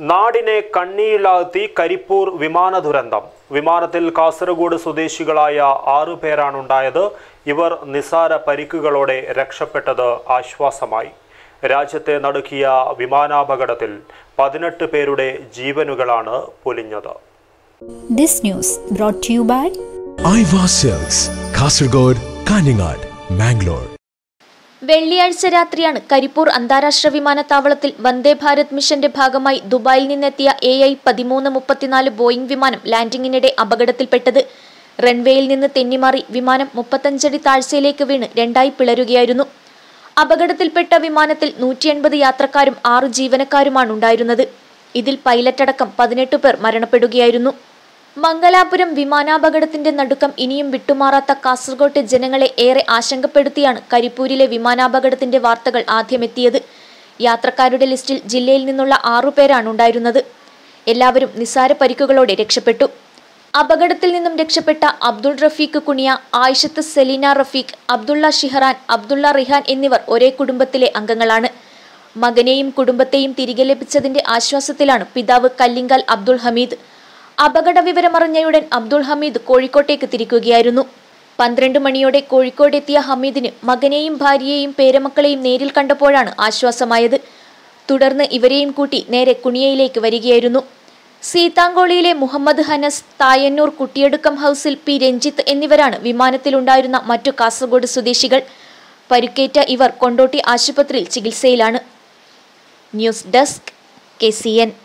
നാടിനെ കണ്ണിയിലാഴ്ത്തി കരിപ്പൂർ വിമാന ദുരന്തം. വിമാനത്തിൽ കാസർഗോഡ് സ്വദേശികളായ 6 പേരാണുണ്ടായത്. ഇവർ നിസാര പരിക്കുകളോടെ രക്ഷപ്പെട്ടത് ആശ്വാസമായി. രാജ്യത്തെ നടുക്കിയ വിമാനാപകടത്തിൽ 18 പേരുടെ ജീവനുകളാണ് പൊലിഞ്ഞത്. This news brought to you by Aiva Silks, Kasaragod, Kaningad, Mangalore. വെള്ളിയാഴ്ച രാത്രിയാണ് കരിപ്പൂർ അന്താരാഷ്ട്ര വിമാനത്താവളത്തിൽ വന്ദേ ഭാരത് മിഷന്റെ ഭാഗമായി ദുബായിൽ നിന്നെത്തിയ AI-1334 ബോയിംഗ് വിമാനം ലാൻഡിങ്ങിനിടെ അപകടത്തിൽപ്പെട്ടത്. റൺവേയിൽ നിന്ന് തെന്നിമാറി വിമാനം 35 അടി താഴ്ചയിലേക്ക് വീണ് രണ്ടായി പിളരുകയായിരുന്നു. അപകടത്തിൽപ്പെട്ട വിമാനത്തിൽ 180 യാത്രക്കാരും 6 ജീവനക്കാരുമാണ് ഉണ്ടായിരുന്നത്. ഇതിൽ പൈലറ്റടക്കം 18 പേർ മരണപ്പെടുകയായിരുന്നു. മംഗലാപുരം വിമാനാപകടത്തിന്റെ നടുക്കം ഇനിയും വിട്ടുമാറാത്ത കാസർഗോട്ടെ ജനങ്ങളെ ഏറെ ആശങ്കപ്പെടുത്തിയാണ് കരിപ്പൂരിലെ വിമാനാപകടത്തിന്റെ വാർത്തകൾ ആദ്യമെത്തിയത്. യാത്രക്കാരുടെ ലിസ്റ്റിൽ ജില്ലയിൽ നിന്നുള്ള 6 പേരാണ് ഉണ്ടായിരുന്നത്. എല്ലാവരും നിസാര പരിക്കുകളോടെ രക്ഷപ്പെട്ടു. അപകടത്തിൽ നിന്നും രക്ഷപ്പെട്ട അബ്ദുൾ റഫീഖ് കുണിയ, ആയിഷത്ത് സെലീന റഫീഖ്, അബ്ദുള്ള ഷിഹറാൻ, അബ്ദുള്ള റിഹാൻ എന്നിവർ ഒരേ കുടുംബത്തിലെ അംഗങ്ങളാണ്. മകനെയും കുടുംബത്തെയും തിരികെ ലഭിച്ചതിന്റെ ആശ്വാസത്തിലാണ് പിതാവ് കല്ലിങ്കൽ അബ്ദുൾ ഹമീദ്. അപകട വിവരമറിഞ്ഞയുടൻ അബ്ദുൾ ഹമീദ് കോഴിക്കോട്ടേക്ക് തിരിക്കുകയായിരുന്നു. 12 മണിയോടെ കോഴിക്കോടെത്തിയ ഹമീദിന് മകനെയും ഭാര്യയെയും പേരമക്കളെയും നേരിൽ കണ്ടപ്പോഴാണ് ആശ്വാസമായത്. തുടർന്ന് ഇവരെയും കൂട്ടി നേരെ കുണിയയിലേക്ക് വരികയായിരുന്നു. സീതാങ്കോളിയിലെ മുഹമ്മദ് ഹനസ്, തായന്നൂർ കുട്ടിയടുക്കം ഹൗസിൽ പി രഞ്ജിത്ത് എന്നിവരാണ് വിമാനത്തിലുണ്ടായിരുന്ന മറ്റു കാസർഗോഡ് സ്വദേശികൾ. പരിക്കേറ്റ ഇവർ കൊണ്ടോട്ടി ആശുപത്രിയിൽ ചികിത്സയിലാണ്. News desk KCN.